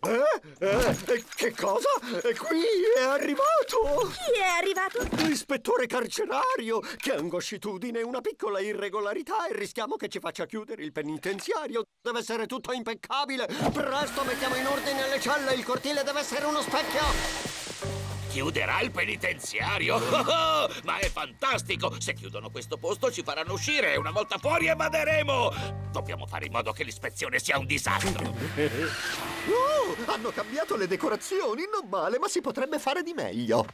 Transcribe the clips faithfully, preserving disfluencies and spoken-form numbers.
Eh? Eh? Che cosa? E qui è arrivato! Chi è arrivato? L'ispettore carcerario! Che angoscitudine, una piccola irregolarità e rischiamo che ci faccia chiudere il penitenziario. Deve essere tutto impeccabile. Presto mettiamo in ordine le celle, il cortile deve essere uno specchio. Chiuderà il penitenziario? Oh, ma è fantastico! Se chiudono questo posto ci faranno uscire e una volta fuori evaderemo! Dobbiamo fare in modo che l'ispezione sia un disastro. Oh, hanno cambiato le decorazioni, non male, ma si potrebbe fare di meglio.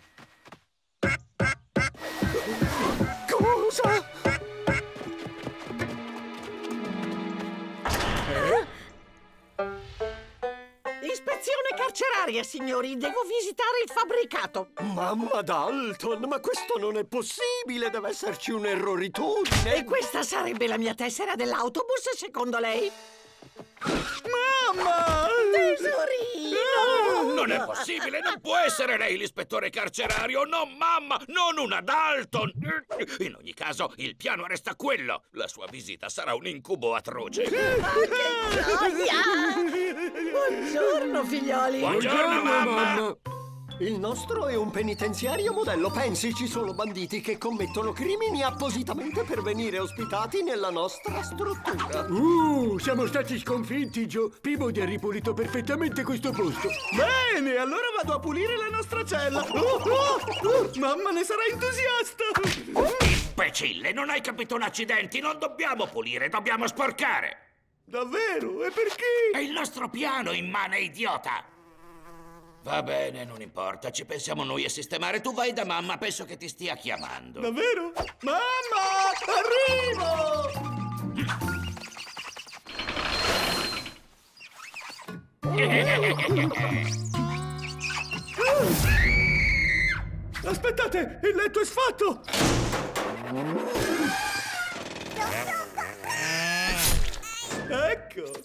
Cosa? Eh? Ispezione carceraria, signori. Devo visitare il fabbricato. Mamma Dalton, ma questo non è possibile. Deve esserci un'erroritudine. E questa sarebbe la mia tessera dell'autobus, secondo lei? Mamma! Tesorino! Non è possibile, non può essere lei l'ispettore carcerario. No, mamma, non una Dalton. In ogni caso, il piano resta quello. La sua visita sarà un incubo atroce. Oh, che gioia! Buongiorno, figlioli. Buongiorno, mamma. Il nostro è un penitenziario modello. Pensi, ci sono banditi che commettono crimini appositamente per venire ospitati nella nostra struttura. Uh, siamo stati sconfitti, Joe. Peabody ha ripulito perfettamente questo posto. Bene, allora vado a pulire la nostra cella. Oh, oh, oh, mamma ne sarà entusiasta. Imbecille, non hai capito un accidente. Non dobbiamo pulire, dobbiamo sporcare. Davvero? E perché? È il nostro piano, immane idiota. Va bene, non importa, ci pensiamo noi a sistemare. Tu vai da mamma, penso che ti stia chiamando. Davvero? Mamma, arrivo! Aspettate, il letto è sfatto! Ecco!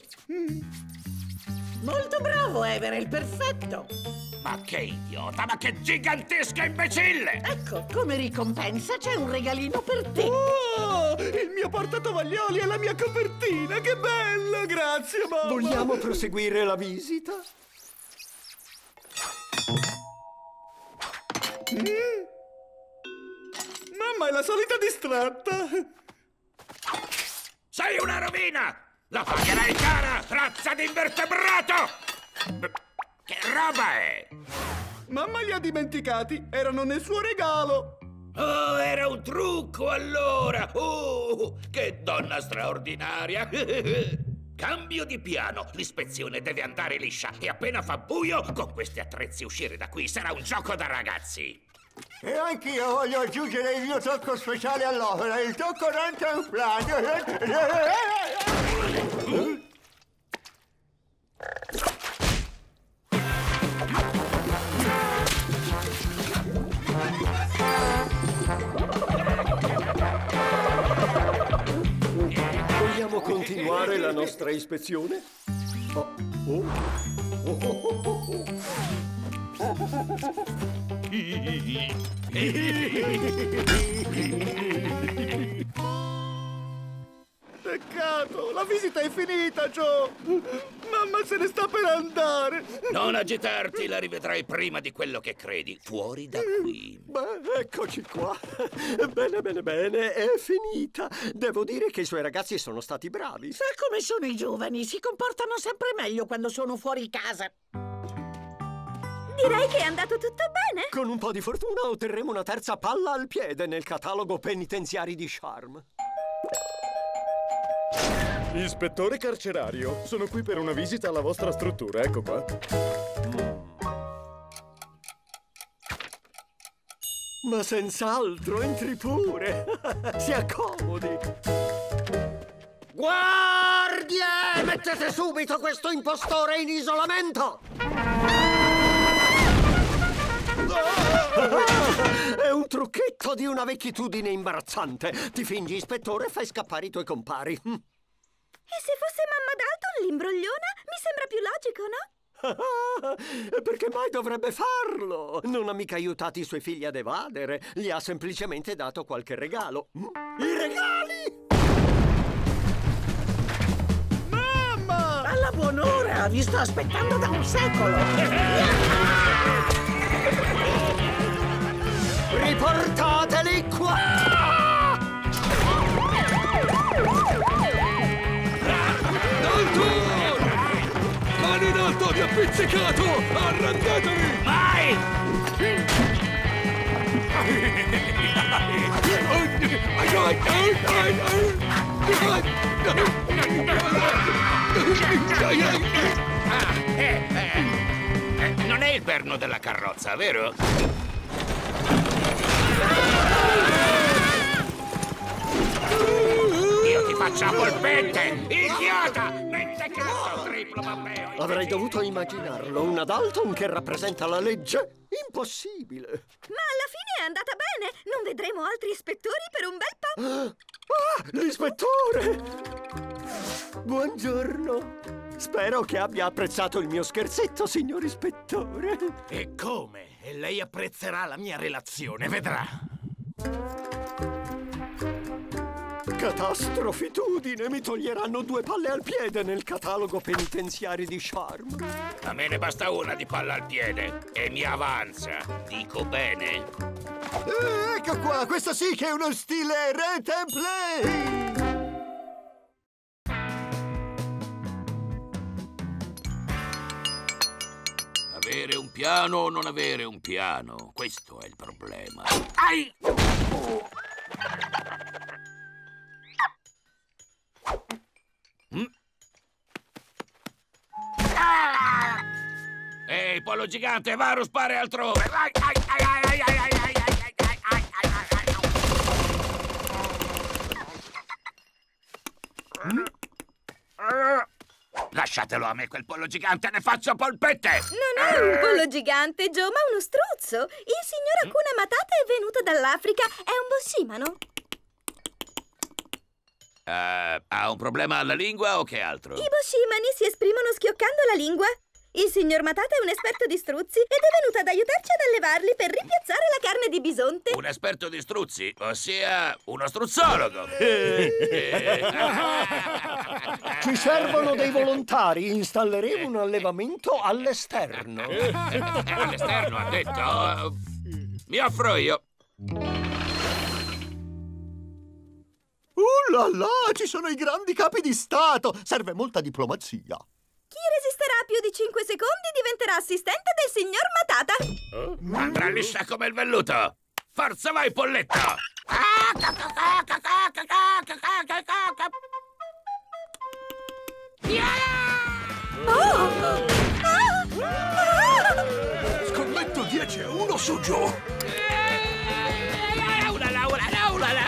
Molto bravo, Everett, perfetto. Ma che idiota, ma che gigantesca imbecille! Ecco, come ricompensa c'è un regalino per te. Oh, il mio portatovaglioli e la mia copertina, che bello! Grazie, mamma! Vogliamo proseguire la visita? Mm. Mamma è la solita distratta! Sei una rovina! La pagherai cara, razza di invertebrato! Che roba è? Mamma li ha dimenticati, erano nel suo regalo! Oh, era un trucco allora! Oh, che donna straordinaria! Cambio di piano, l'ispezione deve andare liscia e appena fa buio, con questi attrezzi uscire da qui sarà un gioco da ragazzi! E anch'io voglio aggiungere il mio tocco speciale all'opera, il tocco rantanflante. Vogliamo continuare la nostra ispezione? Oh, oh. Oh, oh, oh, oh. Peccato, la visita è finita, Joe! Mamma se ne sta per andare! Non agitarti, la rivedrai prima di quello che credi. Fuori da qui. Beh, eccoci qua. Bene, bene, bene, è finita. Devo dire che i suoi ragazzi sono stati bravi. Sa come sono i giovani, si comportano sempre meglio quando sono fuori casa. Direi che è andato tutto bene. Con un po' di fortuna otterremo una terza palla al piede nel catalogo penitenziari di Charm. Ispettore carcerario, sono qui per una visita alla vostra struttura, ecco qua. Ma senz'altro, entri pure. Si accomodi. Guardie! Mettete subito questo impostore in isolamento! È un trucchetto di una vecchitudine imbarazzante. Ti fingi ispettore e fai scappare i tuoi compari. E se fosse mamma Dalton l'imbrogliona? Mi sembra più logico, no? Perché mai dovrebbe farlo? Non ha mica aiutato i suoi figli ad evadere. Gli ha semplicemente dato qualche regalo. I regali! Mamma! Alla buon'ora! Vi sto aspettando da un secolo! Riportateli qua! Dalton! Mani in alto di appizzicato! Arrendetevi! Mai! Ah, eh, eh, eh, non è il perno della carrozza, vero? Io ti faccio a polpette! Idiota! Mentecato, triplo babbeo! Avrei dovuto immaginarlo, una Dalton che rappresenta la legge? Impossibile! Ma alla fine è andata bene! Non vedremo altri ispettori per un bel po'! Ah, l'ispettore! Buongiorno! Spero che abbia apprezzato il mio scherzetto, signor ispettore! E come? E lei apprezzerà la mia relazione, vedrà! Catastrofitudine! Mi toglieranno due palle al piede nel catalogo penitenziario di Charm! A me ne basta una di palla al piede e mi avanza. Dico bene? Eh, ecco qua, questo sì che è uno stile rent and play! Avere un piano o non avere un piano? Questo è il problema. Ai! Mm? Ah! Ehi, pollo gigante, va a ruspare altrove! Ai, ai, ai, ai, ai, ai, ai, ai, ai, ai, ai, ai, ai, ai. Mm? Lasciatelo a me quel pollo gigante, ne faccio polpette! Non è un pollo gigante, Joe, ma uno struzzo! Il signor Hakuna Matata è venuto dall'Africa, è un bossimano. Uh, ha un problema alla lingua o che altro? I bossimani si esprimono schioccando la lingua. Il signor Matata è un esperto di struzzi ed è venuto ad aiutarci ad allevarli per rimpiazzare la carne di bisonte. Un esperto di struzzi, ossia uno struzzologo. Ci servono dei volontari, installeremo un allevamento all'esterno. All'esterno, ha detto. Mi offro io. Uh là là, ci sono i grandi capi di Stato! Serve molta diplomazia. Chi resisterà più di cinque secondi diventerà assistente del signor Matata. Andrà liscia come il velluto. Forza vai, polletto! Oh! Scommetto dieci a uno su Joe! Laura, Laura, Laura, Laura!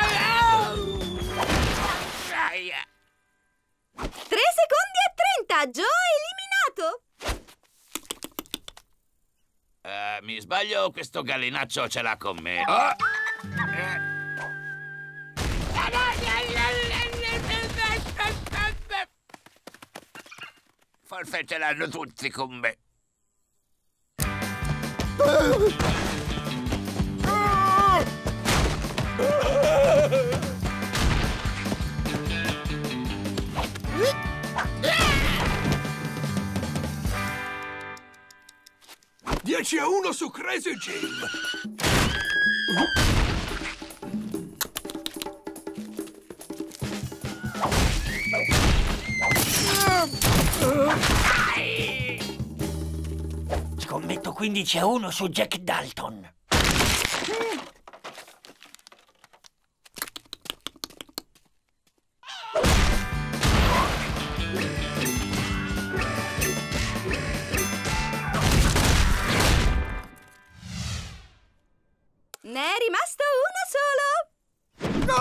Tre secondi e trenta! Joe è eliminato! Uh, mi sbaglio, questo gallinaccio ce l'ha con me. Oh. Forse ce l'hanno tutti con me. dieci a uno su Crazy Jim! Scommetto quindici a uno su Jack Dalton. Ne è rimasto uno solo! No!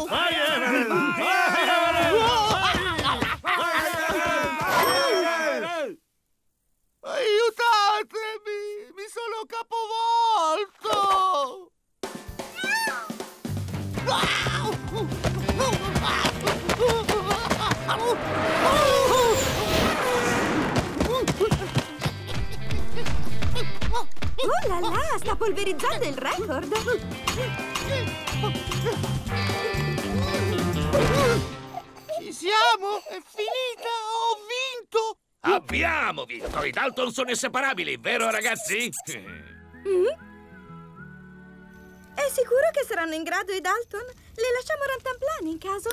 Aiutatemi! Mi sono capovolto! Oh là là, sta polverizzando il record! Ci siamo! È finita! Ho vinto! Muoviamovi! Noi Dalton sono inseparabili, vero ragazzi? Mm? È sicuro che saranno in grado i Dalton? Le lasciamo rantanplani in caso?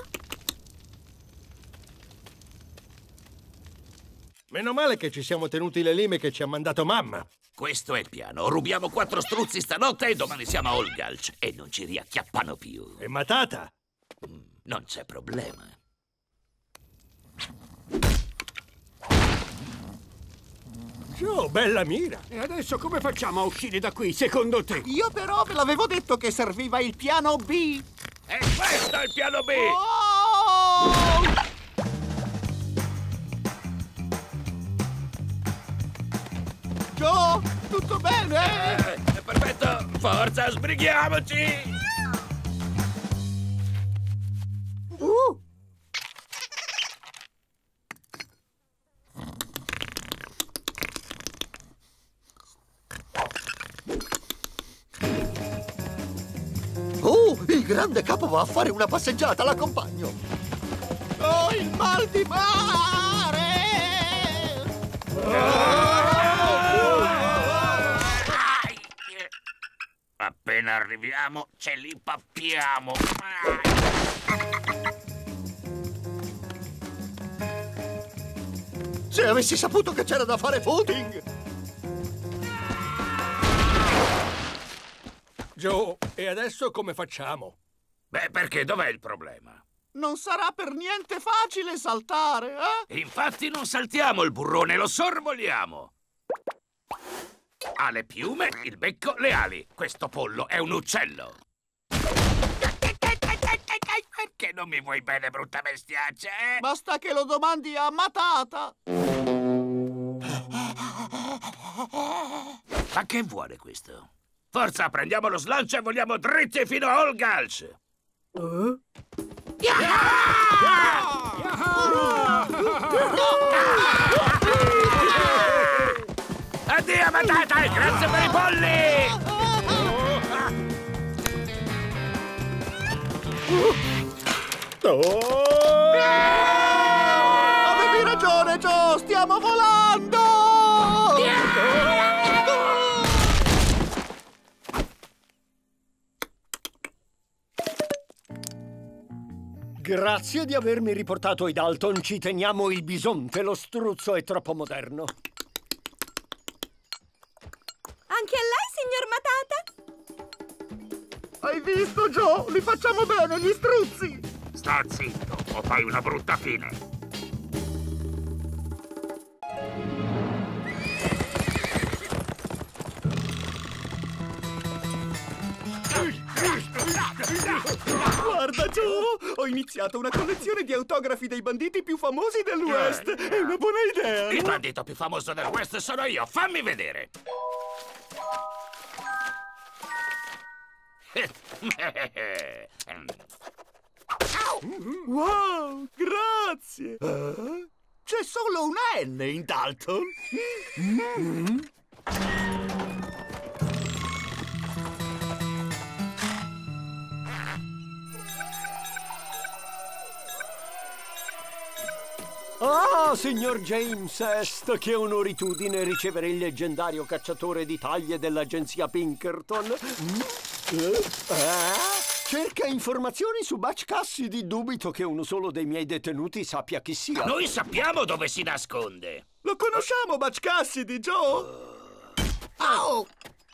Meno male che ci siamo tenuti le lime che ci ha mandato mamma. Questo è il piano. Rubiamo quattro struzzi stanotte e domani siamo a Old Gulch. E non ci riacchiappano più. E Matata? Non c'è problema. Oh, bella mira! E adesso come facciamo a uscire da qui, secondo te? Io però ve l'avevo detto che serviva il piano B. E questo è il piano B! Oh! Joe, tutto bene? Eh, perfetto! Forza, sbrighiamoci! Uh! Oh, il grande capo va a fare una passeggiata, l'accompagno. Oh, il mal di mare! Appena arriviamo, ce li pappiamo. Se avessi saputo che c'era da fare footing! Joe, e adesso come facciamo? Beh, perché dov'è il problema? Non sarà per niente facile saltare, eh? Infatti non saltiamo il burrone, lo sorvoliamo. Ha le piume, il becco, le ali. Questo pollo è un uccello. Perché non mi vuoi bene, brutta bestiaccia, eh? Basta che lo domandi a Matata. Ma che vuole questo? Forza, prendiamo lo slancio e vogliamo dritti fino a Old Gulch. Uh? Addio, Matata, e grazie per i polli! Oh! Avevi ragione, Joe, stiamo volando! Grazie di avermi riportato i Dalton. Ci teniamo il bisonte. Lo struzzo è troppo moderno. Anche a lei, signor Matata? Hai visto, Joe? Li facciamo bene, gli struzzi! Sta zitto, o fai una brutta fine. Guarda, Joe! Ho iniziato una collezione di autografi dei banditi più famosi del West! È una buona idea! Il bandito più famoso del West sono io, fammi vedere! Wow! Grazie! Uh, c'è solo una N in Dalton! Mm. Ah, signor James Est, che onoritudine ricevere il leggendario cacciatore di taglie dell'agenzia Pinkerton. Mm? Eh? Cerca informazioni su Butch Cassidy. Dubito che uno solo dei miei detenuti sappia chi sia. Noi sappiamo dove si nasconde. Lo conosciamo, Butch Cassidy, Joe? Oh!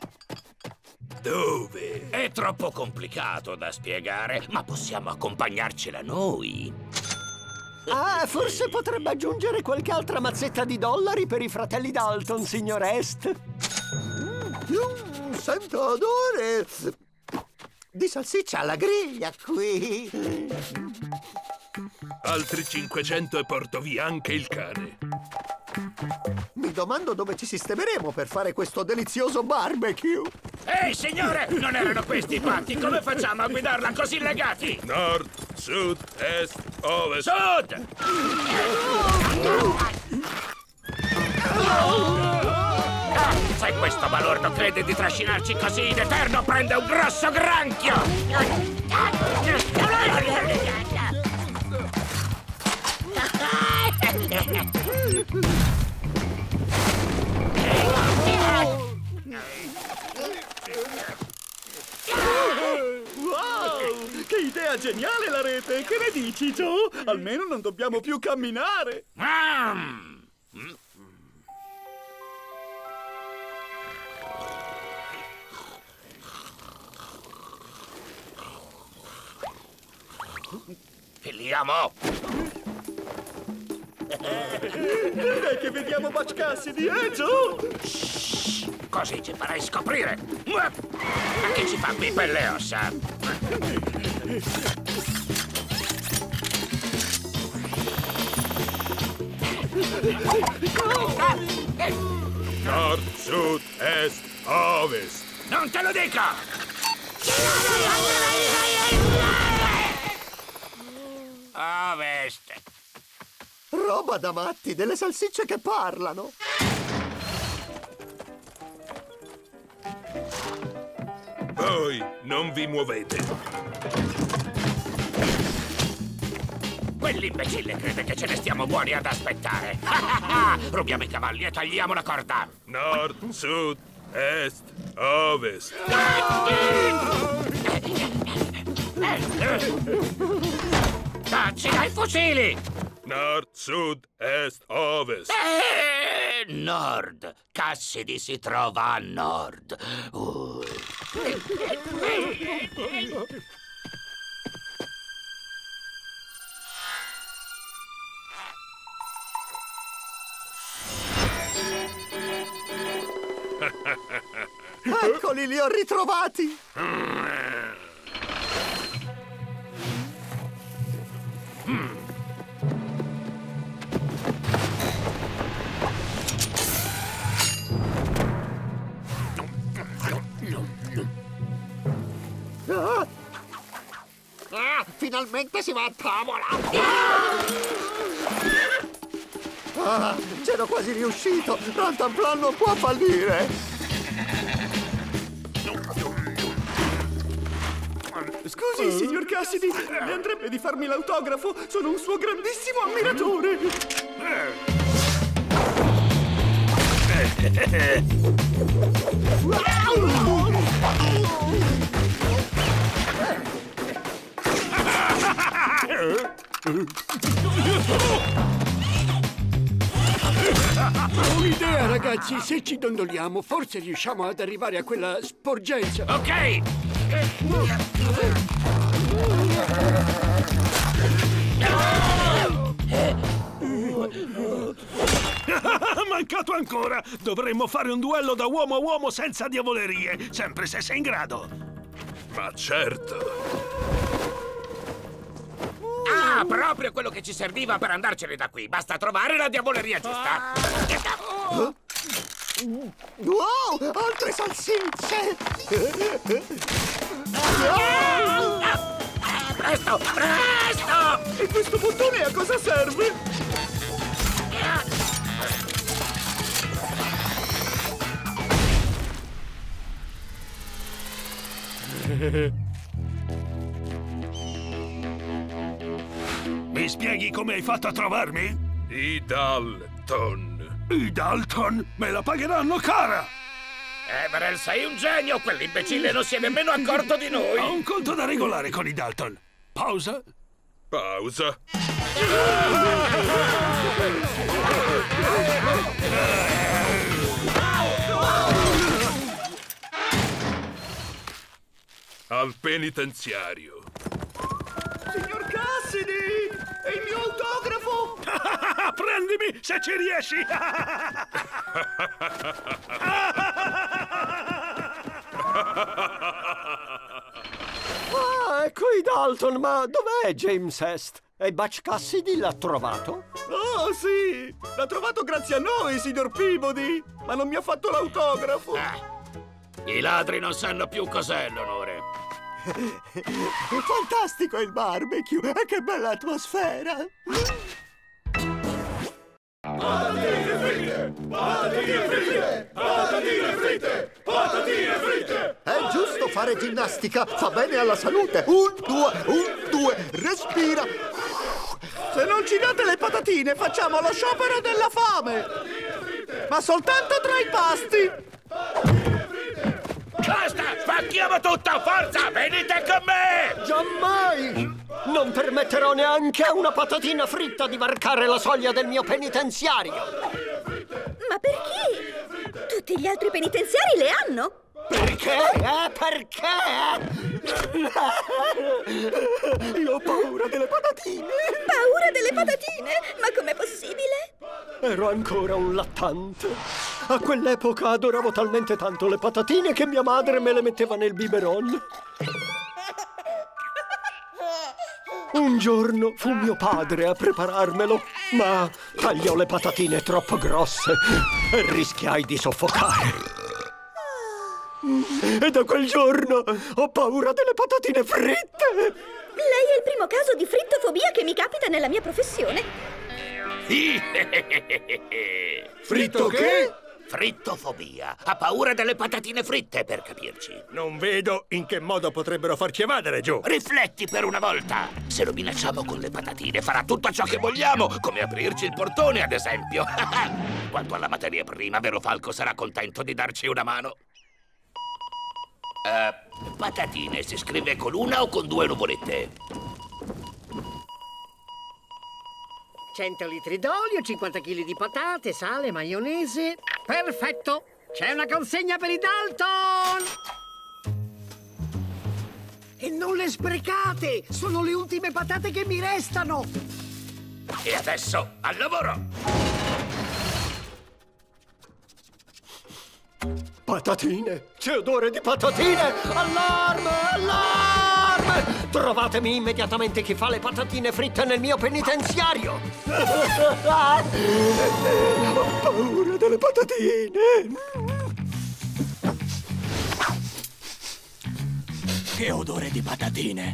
Dove? È troppo complicato da spiegare, ma possiamo accompagnarcela noi. Ah, forse potrebbe aggiungere qualche altra mazzetta di dollari per i fratelli Dalton, signor Est. Mm, sento odore di salsiccia alla griglia qui. Altri cinquecento e porto via anche il cane. Mi domando dove ci sistemeremo per fare questo delizioso barbecue. Ehi, signore! Non erano questi i patti! Come facciamo a guidarla così legati? Nord, sud, est, ovest. Sud! Ah, se questo balordo crede di trascinarci così in eterno, prende un grosso granchio! geniale la rete! Che ne dici, Joe? Almeno non dobbiamo più camminare! Mm. Filiamo! Dai che vediamo Butch Cassidy, eh, Joe? Shhh, così ci farai scoprire! Ma che ci fa qui per le ossa? Nord, sud, est, ovest. Non te lo dico! Ovest. Roba da matti, delle salsicce che parlano. Voi non vi muovete. Quell'imbecille crede che ce ne stiamo buoni ad aspettare. Rubiamo i cavalli e tagliamo la corda. Nord, sud, est, ovest. Cazzi dai fucili! Nord, sud, est, ovest. Eh, nord. Cassidy si trova a nord. Uh. Eccoli, li ho ritrovati! Ah! Ah, finalmente si va a tavola! Ah, c'ero quasi riuscito! Rantanplan non può fallire! Scusi, signor Cassidy, mi andrebbe di farmi l'autografo? Sono un suo grandissimo ammiratore! Ho un'idea, ragazzi, se ci dondoliamo forse riusciamo ad arrivare a quella sporgenza. Ok! Mancato ancora! Dovremmo fare un duello da uomo a uomo senza diavolerie, sempre se sei in grado. Ma certo! Ah, proprio quello che ci serviva per andarcene da qui. Basta trovare la diavoleria giusta. Oh? Wow! Altre salsicce! Presto! Presto! E questo bottone a cosa serve? Mi spieghi come hai fatto a trovarmi? I Dalton. I Dalton? Me la pagheranno cara! Everell, sei un genio! Quell'imbecille non si è nemmeno accorto di noi! Ho un conto da regolare con i Dalton. Pausa? Pausa. Al penitenziario. Signor Cassidy! È il mio autografo! Prendimi se ci riesci! Ah, ecco i Dalton, ma dov'è James Est? E Butch Cassidy l'ha trovato? Oh, sì! L'ha trovato grazie a noi, signor Peabody! Ma non mi ha fatto l'autografo! Ah, i ladri non sanno più cos'è l'onore. Fantastico il barbecue! E che bella atmosfera! Patatine fritte! Patatine fritte! Patatine fritte! Patatine fritte! È giusto fare ginnastica! Fa bene alla salute! Un, due, un, due! Respira! Se non ci date le patatine, facciamo lo sciopero della fame! Ma soltanto tra i pasti! Basta! Spacchiamo tutto! Forza! Venite con me! Giammai! Non permetterò neanche a una patatina fritta di varcare la soglia del mio penitenziario! Ma perché? Tutti gli altri penitenziari le hanno! Perché? Eh, perché? Io ho paura delle patatine! Paura delle patatine? Ma com'è possibile? Ero ancora un lattante. A quell'epoca adoravo talmente tanto le patatine che mia madre me le metteva nel biberon. Un giorno fu mio padre a prepararmelo, ma tagliò le patatine troppo grosse e rischiai di soffocare. E da quel giorno ho paura delle patatine fritte. Lei è il primo caso di frittofobia che mi capita nella mia professione. Fritto che? Frittofobia. Ha paura delle patatine fritte, per capirci. Non vedo in che modo potrebbero farci evadere, Joe. Rifletti per una volta. Se lo minacciamo con le patatine, farà tutto ciò che vogliamo, come aprirci il portone, ad esempio. Quanto alla materia prima, vero Falco sarà contento di darci una mano. Uh, patatine si scrive con una o con due nuvolette? cento litri d'olio, cinquanta chili di patate, sale, maionese. Perfetto! C'è una consegna per i Dalton! E non le sprecate! Sono le ultime patate che mi restano! E adesso, al lavoro! Patatine! C'è odore di patatine! Allarme! Allarme! Trovatemi immediatamente chi fa le patatine fritte nel mio penitenziario! Ho paura delle patatine! Che odore di patatine!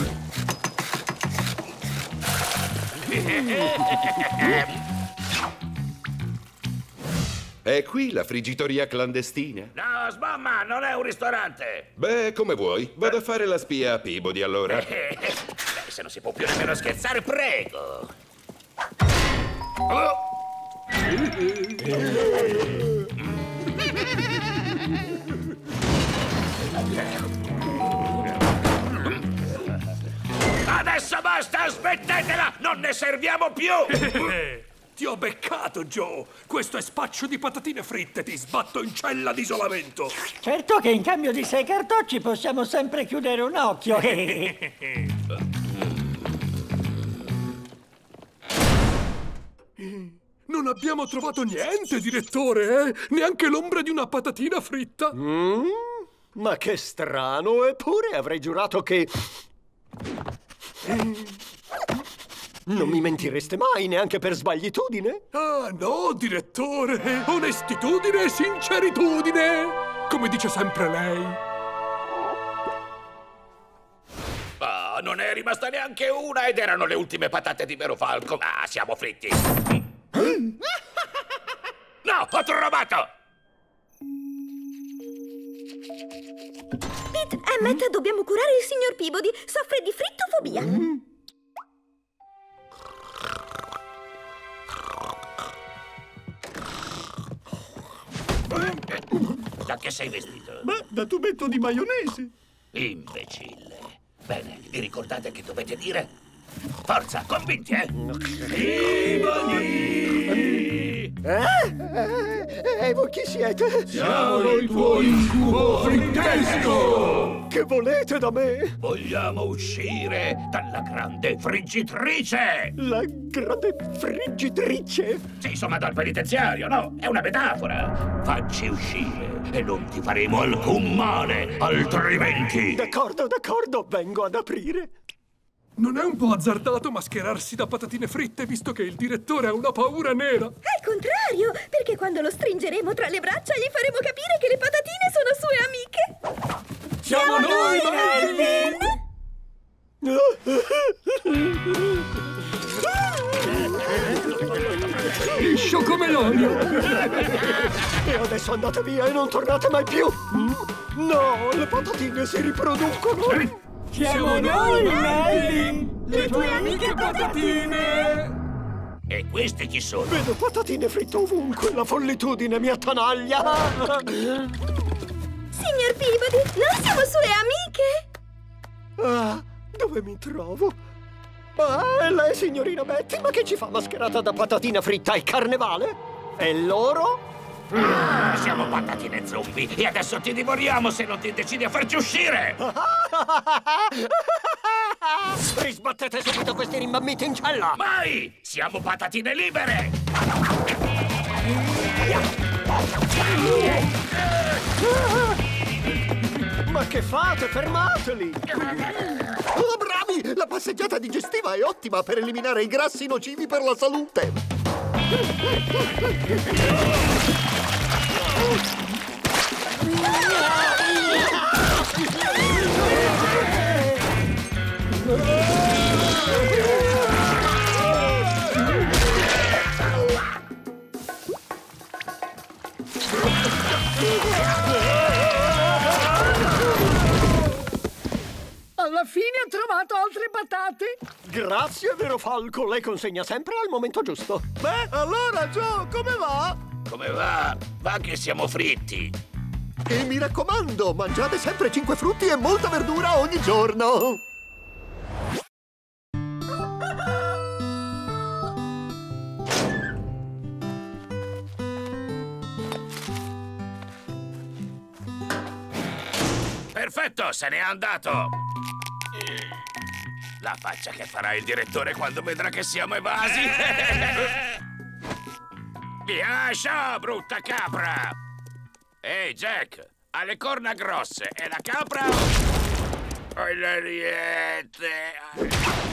È qui la friggitoria clandestina? No, sbomma, non è un ristorante! Beh, come vuoi. Vado a fare la spia a Peabody, allora. Beh, se non si può più nemmeno scherzare, prego! Oh. Adesso basta, smettetela! Non ne serviamo più! Ti ho beccato, Joe! Questo è spaccio di patatine fritte! Ti sbatto in cella d'isolamento! Certo che in cambio di sei cartocci possiamo sempre chiudere un occhio! Non abbiamo trovato niente, direttore, eh? Neanche l'ombra di una patatina fritta! Mm? Ma che strano! Eppure avrei giurato che... Non mi mentireste mai, neanche per sbaglitudine? Ah, no, direttore! Onestitudine e sinceritudine! Come dice sempre lei. Oh, non è rimasta neanche una ed erano le ultime patate di Vero Falco. Ah, siamo fritti! No, ho trovato! Pete, Emmet, dobbiamo curare il signor Peabody. Soffre di frittofobia. Mm. Da che sei vestito? Beh, da tubetto di maionese. Imbecille. Bene, vi ricordate che dovete dire? Forza, convinti, eh? Peabody! Eh? E voi chi siete? Siamo il tuo incubo frittesco! Che volete da me? Vogliamo uscire dalla grande friggitrice! La grande friggitrice? Sì, insomma, dal penitenziario, no? È una metafora! Facci uscire e non ti faremo alcun male, altrimenti... D'accordo, d'accordo, vengo ad aprire. Non è un po' azzardato mascherarsi da patatine fritte, visto che il direttore ha una paura nera? Al contrario, perché quando lo stringeremo tra le braccia gli faremo capire che le patatine sono sue amiche. Siamo, Siamo noi, Melvin! Liscio come l'olio! E adesso andate via e non tornate mai più! No, le patatine si riproducono! Siamo noi, Melvin! Le tue amiche patatine! E questi chi sono? Vedo patatine fritte ovunque, la follitudine mi attanaglia! signor Peabody! Noi siamo sue amiche! Ah, dove mi trovo? Ah, e lei, signorina Betty, ma che ci fa mascherata da patatina fritta al carnevale? E loro? Ah, siamo patatine zombie e adesso ti divoriamo se non ti decidi a farci uscire! Risbattete subito questi rimbammiti in cella! Mai! Siamo patatine libere! Ma che fate? Fermateli! Oh, bravi! La passeggiata digestiva è ottima per eliminare i grassi nocivi per la salute! Alla fine ho trovato altre patate! Grazie, vero Falco, lei consegna sempre al momento giusto. Beh, allora, Joe, come va? Come va? Va che siamo fritti! E mi raccomando, mangiate sempre cinque frutti e molta verdura ogni giorno! Perfetto, se n'è andato! La faccia che farà il direttore quando vedrà che siamo evasi! Lascia, brutta capra! Ehi, Jack, ha le corna grosse e la capra o le ariete?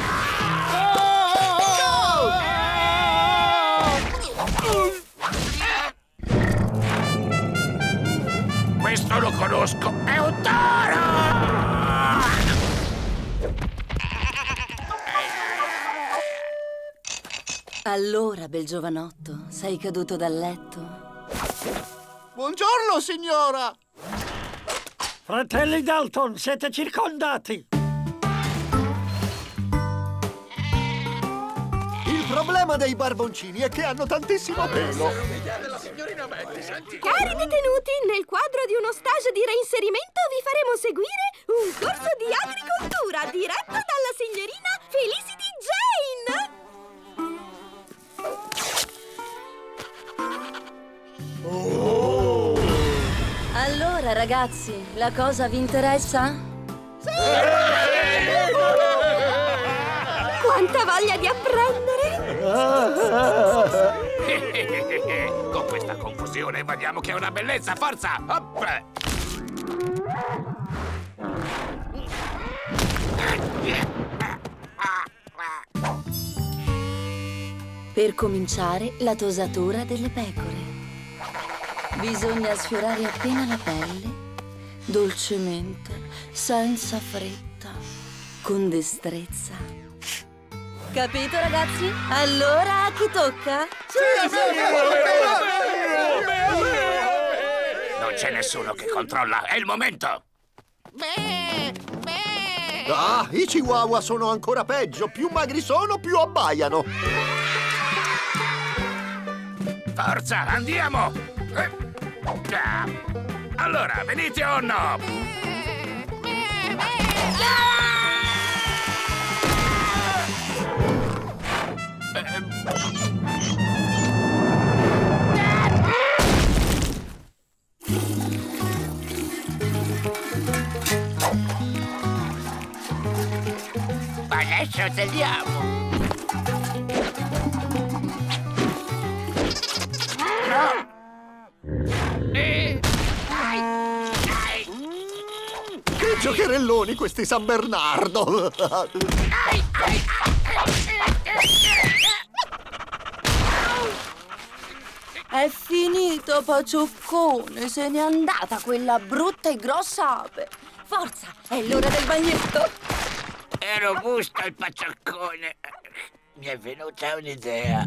Questo lo conosco, è un toro! Allora, bel giovanotto, sei caduto dal letto? Buongiorno, signora! Fratelli Dalton, siete circondati! Il problema dei barboncini è che hanno tantissimo pelo. Cari detenuti, nel quadro di uno stage di reinserimento vi faremo seguire un corso di agricoltura diretto dalla signorina Felicity Jane! Oh. Allora, ragazzi, la cosa vi interessa? Sì! Quanta voglia di apprendere! Con questa confusione vediamo che è una bellezza, forza! Hop! Per cominciare, la tosatura delle pecore. Bisogna sfiorare appena la pelle, dolcemente, senza fretta, con destrezza. Capito, ragazzi? Allora, a chi tocca? Sì, sì, non c'è nessuno che controlla, è il momento! Beh, beh. Ah, i chihuahua sono ancora peggio, più magri sono, più abbaiano. Forza, andiamo! Eh. Ah. Allora, venite o no? Adesso tagliamo! Che giocherelloni questi San Bernardo! È finito, Pacioccone, se n'è andata quella brutta e grossa ape. Forza, è l'ora del bagnetto. È robusto il Pacioccone. Mi è venuta un'idea.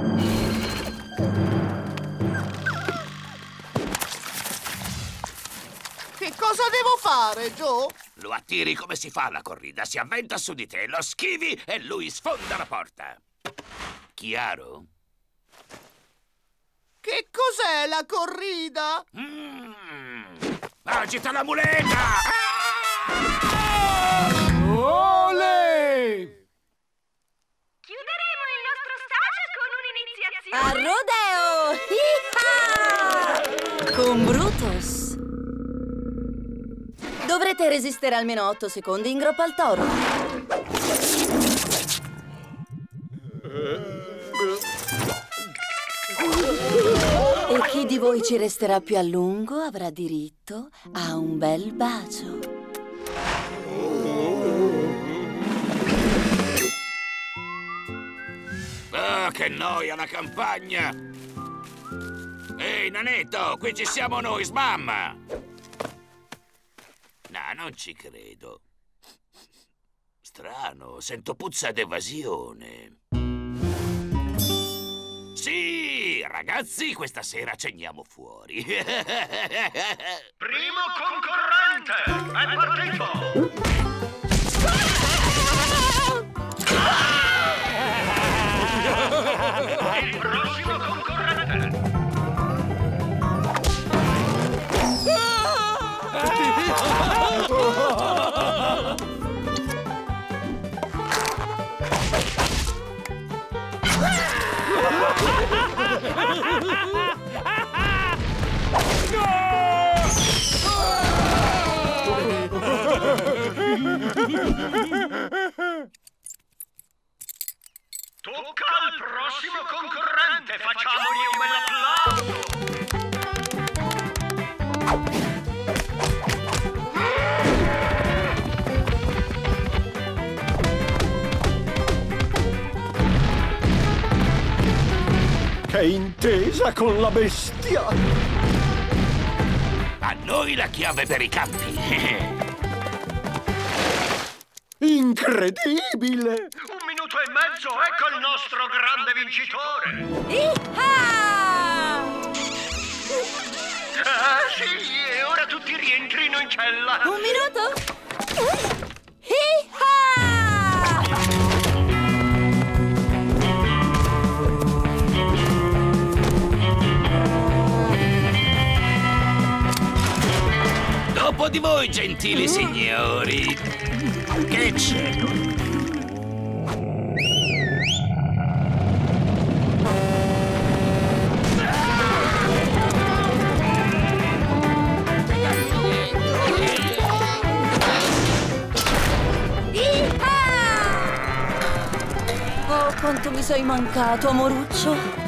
Che cosa devo fare, Joe? Lo attiri come si fa alla corrida, si avventa su di te, lo schivi e lui sfonda la porta. Chiaro? Che cos'è la corrida? Mm. Agita la muleta! Olè! Chiuderemo il nostro stage con un'iniziazione. A rodeo! Iha! Con Brutus. Dovrete resistere almeno otto secondi in groppa al toro. E chi di voi ci resterà più a lungo avrà diritto a un bel bacio. Oh, che noia la campagna! Ehi, nanetto, qui ci siamo noi, smamma! No, non ci credo. Strano, sento puzza d'evasione. Sì, ragazzi, questa sera ceniamo fuori. Primo concorrente, è partito! Il prossimo concorrente! Tocca al prossimo concorrente, facciamogli un bel applauso! Che intesa con la bestia! A noi la chiave per i campi. Incredibile! Un minuto e mezzo, ecco il nostro grande vincitore! Iha! Ah, sì, e ora tutti rientrino in cella! Un minuto? Iha! Dopo di voi, gentili signori. Che c'è? Oh, quanto mi sei mancato, amoruccio.